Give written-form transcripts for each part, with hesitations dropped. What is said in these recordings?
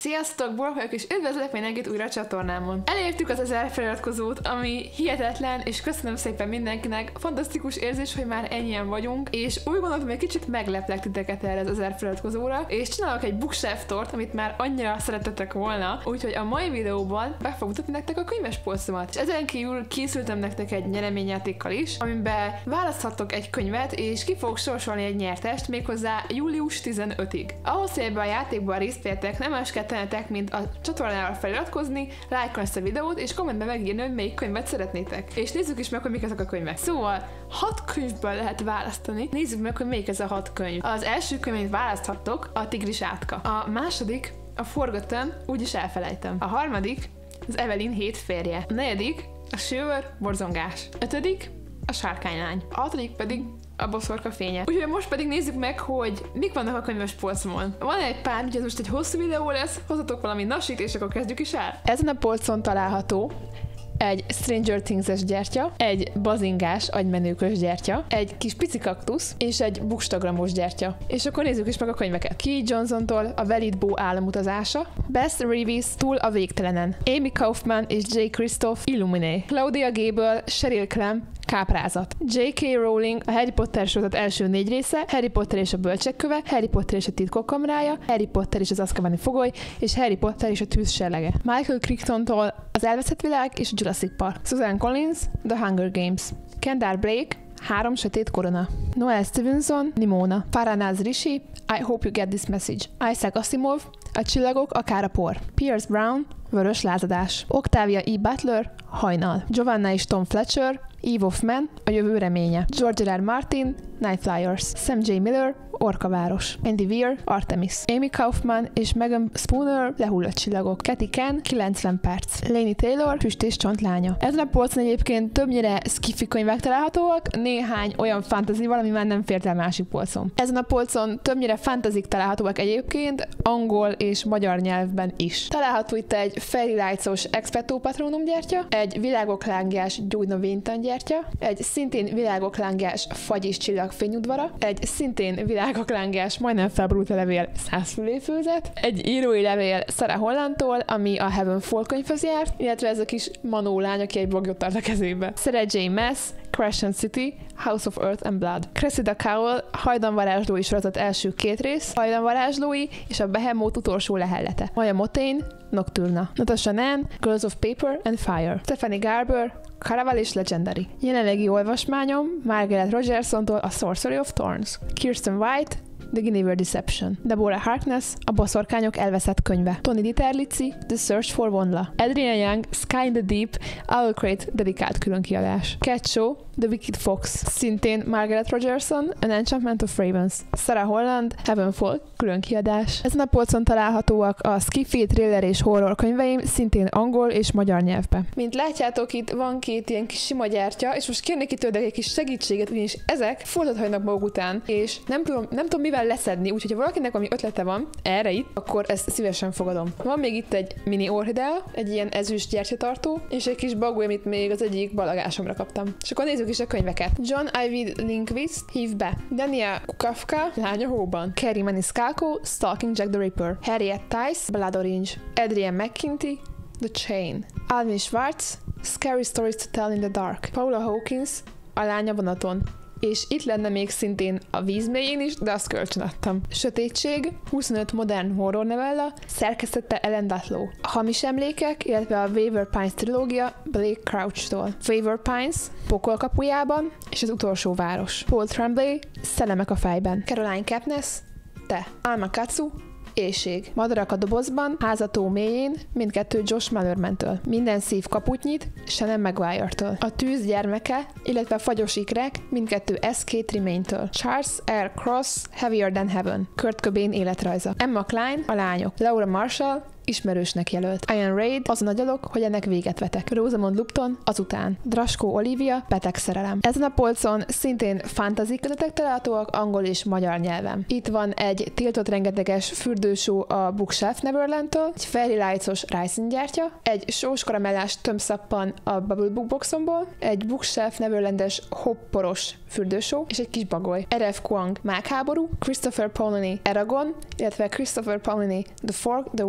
Sziasztok, Borg vagyok, és üdvözlök mindenkit újra a csatornámon. Elértük az 1000 feliratkozót, ami hihetetlen, és köszönöm szépen mindenkinek. Fantasztikus érzés, hogy már ennyien vagyunk, és úgy gondoltam, hogy kicsit megleplek titeket erre az 1000 feliratkozóra, és csinálok egy bookshelf tort, amit már annyira szerettetek volna, úgyhogy a mai videóban be fogok mutatni nektek a könyvespolcomat. És ezen kívül készültem nektek egy nyereményjátékkal is, amiben választhattok egy könyvet, és ki fogok sorsolni egy nyertest, méghozzá július 15-ig. Ahhoz, hogy ebben a játékban részt vettek, nem más kell tennetek, mint a csatornára feliratkozni, lájkolni ezt a videót, és kommentben megírni, hogy melyik könyvet szeretnétek. És nézzük is meg, hogy mik ezek a könyvek. Szóval 6 könyvből lehet választani. Nézzük meg, hogy melyik ez a 6 könyv. Az első könyv, amit választhattok, a Tigris átka. A második, a Forgotten, úgyis elfelejtem. A harmadik, az Evelyn 7 férje. A negyedik, a Sőr borzongás. A 5. a Sárkánylány. A 6. pedig a Boszorka fénye. Úgyhogy most pedig nézzük meg, hogy mik vannak a könyves polcomon. Van egy pár, ugye ez most egy hosszú videó lesz, hozzatok valami nasit, és akkor kezdjük is el. Ezen a polcon található egy Stranger Things-es gyertya, egy bazingás, agymenőkös gyertya, egy kis pici kaktusz, és egy bookstagramos gyertya. És akkor nézzük is meg a könyveket. Key Johnsontól a Velid Bó államutazása, Bess Reeves Túl a végtelenen, Amy Kaufman és J. Christoph Illuminé, Claudia Gable, Sheryl Clem Káprázat, J.K. Rowling a Harry Potter sorozat első 4 része, Harry Potter és a bölcsek köve, Harry Potter és a titkok kamrája, Harry Potter és az azkabani fogoly, és Harry Potter és a tűz serlege. Michael Crichtontól az elveszett világ és a Jurassic Park, Susan Collins, The Hunger Games, Kendall Blake, 3 sötét korona, Noel Stevenson, Nimona, Faranaz Rishi, I Hope You Get This Message, Isaac Asimov, A csillagok, akár a por, Pierce Brown, Vörös lázadás, Octavia E. Butler, Hajnal, Giovanna és Tom Fletcher, Eve of Man, a jövő reménye, George R. R. Martin, Night Flyers, Sam J. Miller, Orkaváros, Andy Weir, Artemis, Amy Kaufman és Megan Spooner, Lehullott csillagok, Kathy Ken, 90 perc, Laini Taylor, Füst és csontlánya. Ezen a polcon egyébként többnyire sci-fi könyvek találhatóak, néhány olyan fantasy-val, ami már nem fért el másik polcon. Ezen a polcon többnyire fantasy-k találhatóak egyébként, angol és magyar nyelvben is. Található itt egy Fairy Lights-os Expecto Patronum gyertya, egy világok lángjás gyógynövénytan gyertya, egy szintén világok lángjás fagy és csillag fényudvara, egy szintén világok lángjás majdnem felborult a levél 100 fülléfőzet, egy írói levél Sarah Hollandtól, ami a Heavenfall könyvhöz járt, illetve ez a kis manó lány, aki egy bogyót tart a kezébe. Sarah J. Maas, Crescent City, House of Earth and Blood. Cressida Cowell, Hajdanvarázslói sorozat első 2 rész, Hajdanvarázslói és a Behemoth utolsó lehellete. Maya Motain, Nocturna. Natasha Nan, Girls of Paper and Fire. Stephanie Garber, Caraval és Legendary. Jelenlegi olvasmányom Margaret Rogersontól a Sorcery of Thorns. Kirsten White, The Guinevere Deception. Deborah Harkness, A boszorkányok elveszett könyve. Tony Diterlizzi, The Search for Wanda. Adrian Young, Sky in the Deep, Owl Crate dedikált különkiadás. Cat Shaw, The Wicked Fox. Szintén Margaret Rogerson, An Enchantment of Ravens. Sarah Holland, Heavenfall különkiadás. Ezen a polcon találhatóak a sci-fi, thriller és horror könyveim, szintén angol és magyar nyelvben. Mint látjátok, itt van 2 ilyen kis sima gyertya, és most kérnék itt tőled egy kis segítséget, ugyanis ezek foltot hagynak maguk után, és nem tudom mivel leszedni, úgyhogy ha valakinek valami ötlete van erre itt, akkor ezt szívesen fogadom. Van még itt egy mini orchidea, egy ilyen ezüst gyertyatartó, és egy kis bagoly, amit még az egyik balagásomra kaptam. És akkor nézzük is a könyveket. John Ivy Lindqvist, Hív be. Daniel Kafka, Lány a hóban. Kerry Maniscalco, Stalking Jack the Ripper. Harriet Tice, Blood Orange. Adrian McKinty, The Chain. Alvin Schwartz, Scary Stories to Tell in the Dark. Paula Hawkins, A lány a vonaton. És itt lenne még szintén a víz mélyén is, de azt kölcsönadtam. Sötétség, 25 modern horror novella, szerkesztette Ellen Datlow. A hamis emlékek, illetve a Waver Pines trilógia Blake Crouch-tól. Waver Pines, Pokol kapujában, és az utolsó város. Paul Tremblay, Szellemek a fejben. Caroline Kepnes, Te. Alma Katsu, Éjség. Madarak a dobozban, Házató mélyén, mindkettő Josh Malerman-től. Minden szív kaput nyit, Shannon Maguire-től. A tűz gyermeke, illetve a fagyos ikrek, mindkettő S.K. Tremaine-től. Charles R. Cross, Heavier Than Heaven. Kurt Cobain életrajza. Emma Klein, A lányok. Laura Marshall, ismerősnek jelölt. Ian Reid, azon a gyalog, hogy ennek véget vetek. Rosamund Lupton, azután. Draskó Olivia, beteg szerelem. Ezen a polcon szintén fantasy kötetek találhatóak angol és magyar nyelven. Itt van egy tiltott rengeteges fürdősó a Bookshelf Neverlandtől, egy Fairy Lights-os Rising gyertya, egy sós karamellás tömszappan a Bubble Book boxomból, egy Bookshelf Neverlandes hopporos fürdősó, és egy kis bagoly. R.F. Kuang, Mágháború, Christopher Paolini, Eragon, illetve Christopher Paolini, The Fork, The Witch and the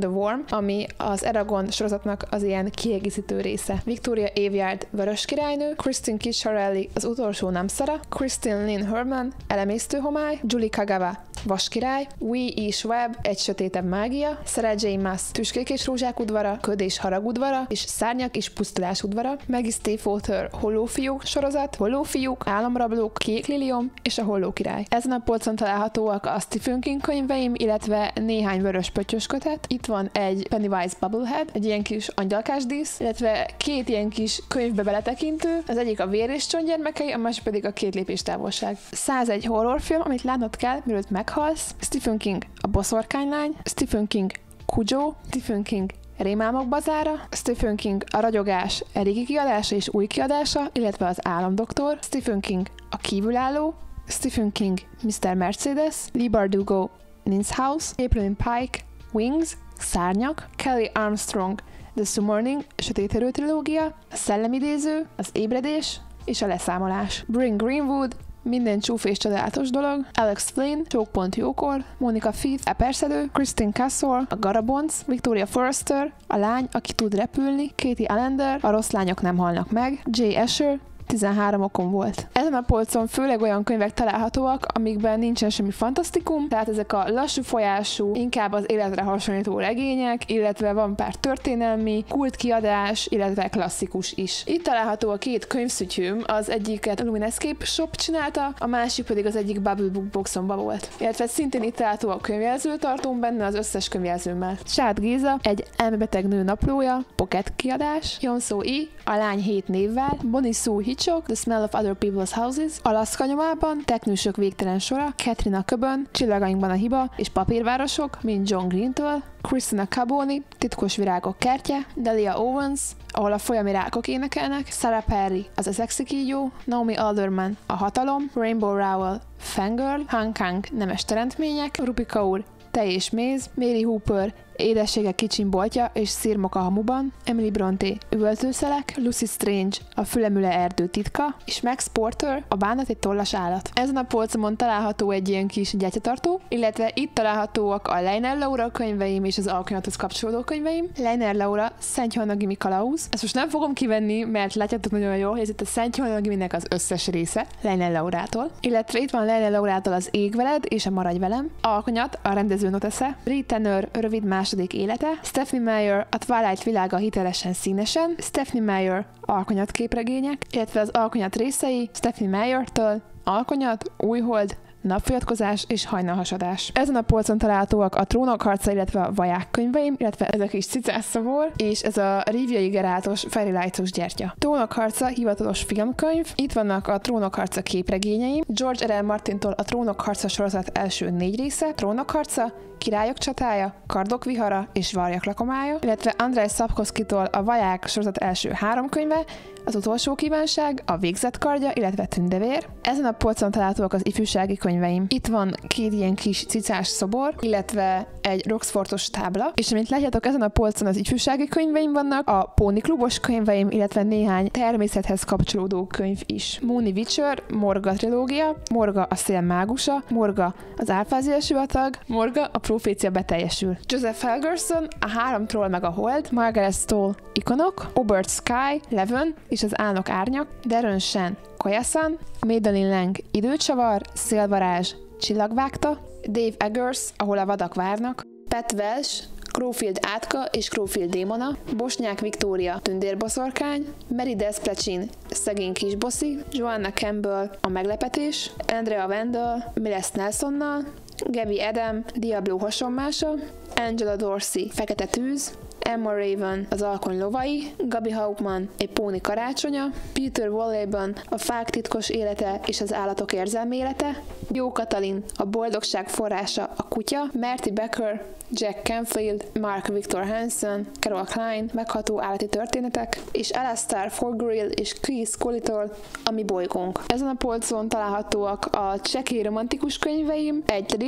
Worm, ami az Eragon sorozatnak az ilyen kiegészítő része. Victoria Aveyard, Vörös királynő, Kristin Ciccarelli, Az utolsó nemszara, Kristin Lynn Herman, Elemésztő homály, Julie Kagawa, Vaskirály, Wee E. Schwab, Egy sötétebb mágia, Sarah J. Maas, Tüskék és rózsák udvara, Köd és harag udvara, és Szárnyak és pusztulás udvara, Maggie Stiefvater Hollófiúk sorozat, Hollófiúk, Álomrablók, Kék Liliom és A Holló király. Ezen a polcon találhatóak a Stephen King könyveim, illetve néhány vörös pöttyös kötet. Itt van egy Pennywise Bubblehead, egy ilyen kis angyalkásdísz, illetve két ilyen kis könyvbe beletekintő, az egyik a Vér és csongyermekei, a másik pedig a 2 lépés távolság. 101 horrorfilm, amit látnod kell, mielőtt meghalsz. Stephen King A boszorkánylány, Stephen King Cujo, Stephen King Rémálmok bazára, Stephen King A ragyogás régi kiadása és új kiadása, illetve az Álomdoktor, Stephen King A kívülálló, Stephen King Mr. Mercedes, Leigh Bardugo Nins House, April Pike Wings, Szárnyak, Kelly Armstrong The Summoning, Sötéterő trilógia, A szellemidéző, Az ébredés és A leszámolás, Bryn Greenwood Minden csúf és csodálatos dolog, Alex Flynn, Csókpont jókor, Monica Feith, Eperszedő, Kristin Cassor, A Garabonc, Victoria Forrester, A lány, aki tud repülni, Katie Allender, A rossz lányok nem halnak meg, Jay Asher, 13 okom volt. Ezen a polcon főleg olyan könyvek találhatóak, amikben nincsen semmi fantasztikum, tehát ezek a lassú folyású, inkább az életre hasonlító regények, illetve van pár történelmi, kultkiadás, illetve klasszikus is. Itt található a 2 könyvszütyőm, az egyiket a Luminescape Shop csinálta, a másik pedig az egyik Bubble Book boxomban volt. Illetve szintén itt található a könyvjelzőtartóm benne az összes könyvjelzőmmel. Sát Géza, Egy elmebeteg nő naplója, pocket kiadás, Jonszó I, A lány 7 névvel, Bonnie Sue Hitchcock, The Smell of Other People's Houses, Alaszka nyomában, Teknősök végtelen sora, Katrina Köbön, Csillagainkban a hiba és Papírvárosok, mint John Green-től, Christina Caboni, Titkos virágok kertje, Delia Owens, Ahol a folyami rákok énekelnek, Sarah Perry, Az a szexi kígyó, Naomi Alderman, A hatalom, Rainbow Rowell, Fangirl, Han Kang, Nemes teremtmények, Rupi Kaur, Tej és méz, Mary Hooper, Édességek kicsin boltja és szirmok a hamuban, Emily Brontë, Üvöltőszelek, Lucy Strange, A fülemüle erdő titka, és Max Porter, A bánat egy tollas állat. Ezen a polcomon található egy ilyen kis gyertyatartó, illetve itt találhatóak a Leiner Laura könyveim és az alkonyathoz kapcsolódó könyveim. Leiner Laura, Szentjohanna-Gimi Kalauz. Ezt most nem fogom kivenni, mert látjátok nagyon jól, hogy ez itt a Szentjohanna-Giminek az összes része Leiner Laurától. Illetve itt van Leiner Laurától az Ég veled és a Maradj velem, Alkonyat, a rendező notesze, Brie Tenner, Rövid második élete, Stephenie Meyer, A Twilight világa hitelesen színesen, Stephenie Meyer, Alkonyat képregények, illetve az Alkonyat részei Stephenie Meyer-től, Alkonyat, Újhold, Napfogyatkozás és Hajnalhasadás. Ezen a polcon találhatóak a Trónok harca, illetve a Vaják könyveim, illetve ez a kis cicás szobor, és ez a Rivia Igerátos Fairy Lights-os gyertya. Trónok harca hivatalos filmkönyv, itt vannak a Trónok harca képregényeim, George R. R. Martintól a Trónok harca sorozat első 4 része, Trónok harca, Királyok csatája, Kardok vihara és Varjak lakomája, illetve Andrzej Sapkowski-tól a Vaják sorozat első 3 könyve, Az utolsó kívánság, A végzett kardja, illetve Tündevér. Ezen a polcon találhatóak az ifjúsági könyveim. Itt van 2 ilyen kis cicás szobor, illetve egy Roxfortos tábla, és amint látjátok, ezen a polcon az ifjúsági könyveim vannak, a Póni klubos könyveim, illetve néhány természethez kapcsolódó könyv is. Mooney Witcher, Morga trilógia, Morga a szél mágusa, Morga az Árpázia sivatag, Morga a profécia beteljesül. Joseph Helgerson, A 3 troll meg a hold, Margaret Stoll, Ikonok, Obert Sky, Leven és az Álnok árnyak, Darren Shan, Koyasan, Madeline Lang, Időcsavar, Szélvarázs, Csillagvágta, Dave Eggers, Ahol a vadak várnak, Pat Welsh, Crowfield átka és Crowfield démona, Bosnyák Viktória, Tündérboszorkány, Mary Desplechin, Szegény kisboszi, Joanna Campbell, A meglepetés, Andrea Wendell, Mi lesz Nelsonnal, Gabby Adam, Diablo hasonmása, Angela Dorsey, Fekete tűz, Emma Raven, Az alkony lovai, Gabi Hauptmann, Egy póni karácsonya, Peter Walleben, A fák titkos élete és az állatok érzelmi élete, Jó Katalin, A boldogság forrása, a kutya, Marty Becker, Jack Canfield, Mark Victor Hansen, Carol Klein, Megható állati történetek, és Alastair Forgrill és Chris Collitor, A mi bolygónk. Ezen a polcon találhatóak a csekély romantikus könyveim, egy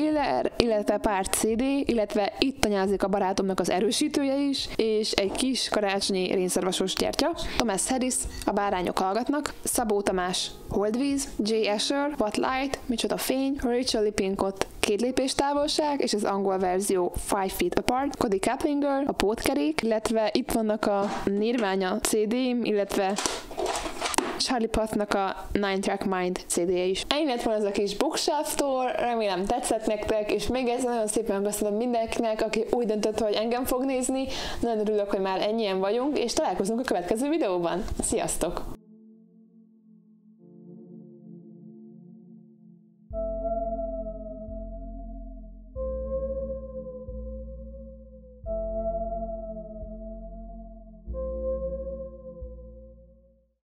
trailer, illetve pár CD, illetve itt tanyázik a barátomnak az erősítője is, és egy kis karácsonyi rénszarvasos gyertya. Thomas Harris, A bárányok hallgatnak, Szabó Tamás, Holdvíz, Jay Asher, What Light, Micsoda fény, Rachel Lippincott, 2 lépés távolság, és az angol verzió 5 Feet Apart, Cody Kaplinger, A pótkerék, illetve itt vannak a Nirvana CD-im, illetve Charlie Puthnak a 9-Track Mind CD-je is. Ennyi lett volna ez a kis bookshelf-tól, remélem tetszett nektek, és még egyszer nagyon szépen köszönöm mindenkinek, aki úgy döntött, hogy engem fog nézni. Nagyon örülök, hogy már ennyien vagyunk, és találkozunk a következő videóban. Sziasztok!